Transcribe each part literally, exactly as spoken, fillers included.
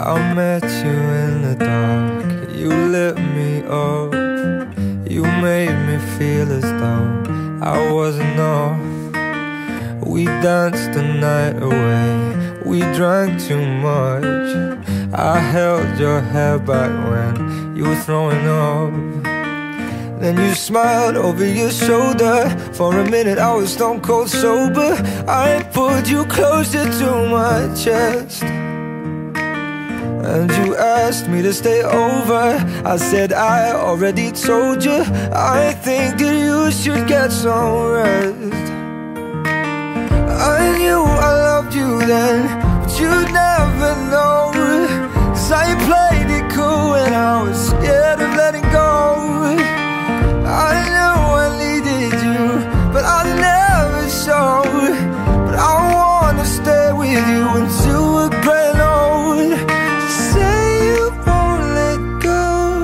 I met you in the dark, you lit me up. You made me feel as though I wasn't off. We danced the night away, we drank too much. I held your hair back when you were throwing up. Then you smiled over your shoulder. For a minute I was stone cold sober. I pulled you closer to my chest, and you asked me to stay over. I said I already told you, I think that you should get some rest. I knew I loved you then, but you'd never know, 'cause I played it cool when I was scared of letting go. I knew I needed you, but I never showed. But I wanna stay with you until we're gray and old. Just say you won't let go.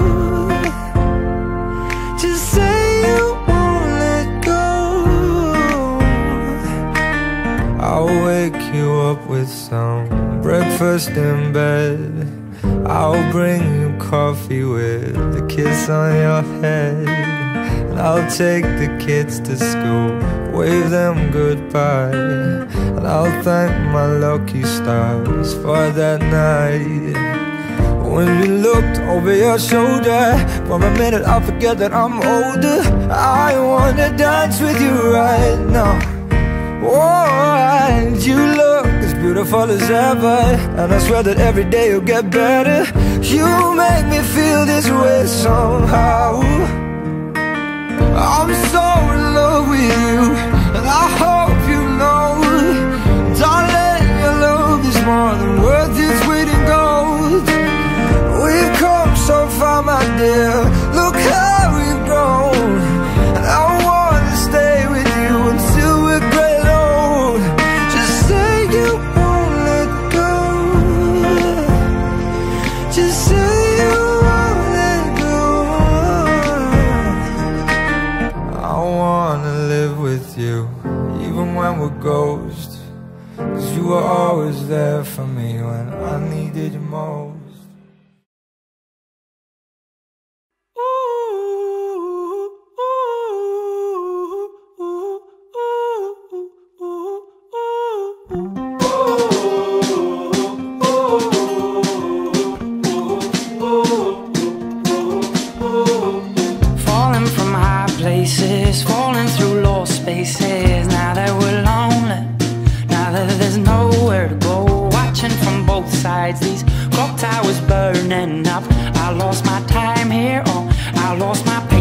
Just say you won't let go. I'll wake you up with some breakfast in bed. I'll bring you coffee with a kiss on your head. And I'll take the kids to school, wave them goodbye. And I'll thank my lucky stars for that night. When you looked over your shoulder, for a minute I forget that I'm older. I wanna dance with you right now. Oh, and you look as beautiful as ever, and I swear that every day you'll get better. You make me feel this way somehow. I'm so in love with you, and I hope you know, darling, your love is more than worth its weight in gold. We've come so far, my dear, look how we've grown. And I wanna stay with you until we're gray and old. Just say you won't let go. Just say you won't let go. I wanna live with you, even when we're ghosts, 'cause you were always there for me when I needed you most. Falling from high places, falling through lost spaces. Now that we're lonely, now that there's nowhere to go, watching from both sides, these clock towers burning up. I lost my time here, oh, I lost my